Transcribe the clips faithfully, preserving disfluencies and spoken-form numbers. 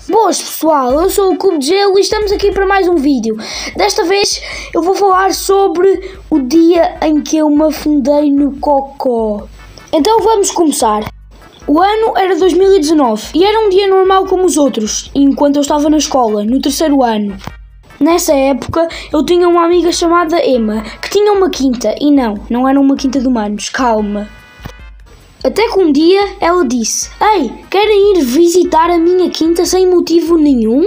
Boas pessoal, eu sou o Cubo de Gelo e estamos aqui para mais um vídeo. Desta vez eu vou falar sobre o dia em que eu me afundei no cocó. Então vamos começar. O ano era dois mil e dezanove e era um dia normal como os outros, enquanto eu estava na escola, no terceiro ano. Nessa época eu tinha uma amiga chamada Emma, que tinha uma quinta, e não, não era uma quinta de humanos, calma. Até que um dia ela disse: "Ei, querem ir visitar a minha quinta sem motivo nenhum?"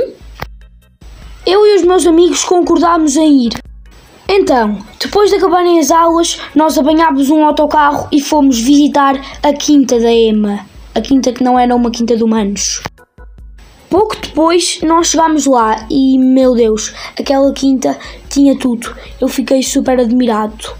Eu e os meus amigos concordámos em ir. Então, depois de acabarem as aulas, nós apanhámos um autocarro e fomos visitar a quinta da Emma. A quinta que não era uma quinta de humanos. Pouco depois nós chegámos lá e, meu Deus, aquela quinta tinha tudo. Eu fiquei super admirado.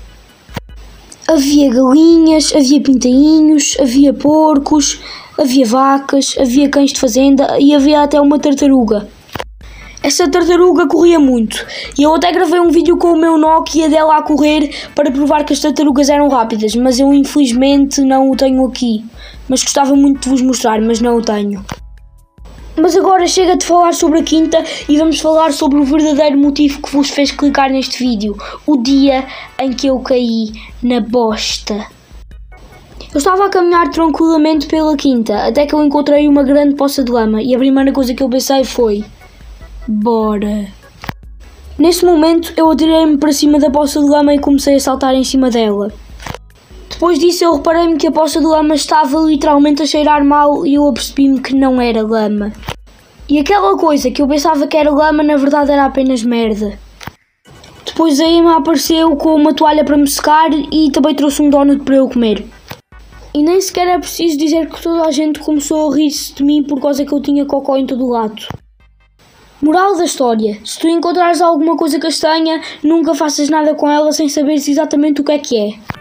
Havia galinhas, havia pintainhos, havia porcos, havia vacas, havia cães de fazenda e havia até uma tartaruga. Essa tartaruga corria muito e eu até gravei um vídeo com o meu Nokia dela a correr para provar que as tartarugas eram rápidas, mas eu infelizmente não o tenho aqui. Mas gostava muito de vos mostrar, mas não o tenho. Mas agora chega de falar sobre a quinta e vamos falar sobre o verdadeiro motivo que vos fez clicar neste vídeo. O dia em que eu caí na bosta. Eu estava a caminhar tranquilamente pela quinta, até que eu encontrei uma grande poça de lama e a primeira coisa que eu pensei foi: bora. Nesse momento eu atirei-me para cima da poça de lama e comecei a saltar em cima dela. Depois disso eu reparei-me que a poça de lama estava literalmente a cheirar mal e eu apercebi-me que não era lama. E aquela coisa que eu pensava que era lama na verdade era apenas merda. Depois a Emma apareceu com uma toalha para me secar e também trouxe um donut para eu comer. E nem sequer é preciso dizer que toda a gente começou a rir-se de mim por causa que eu tinha cocó em todo o lado. Moral da história: se tu encontrares alguma coisa castanha, nunca faças nada com ela sem saberes exatamente o que é que é.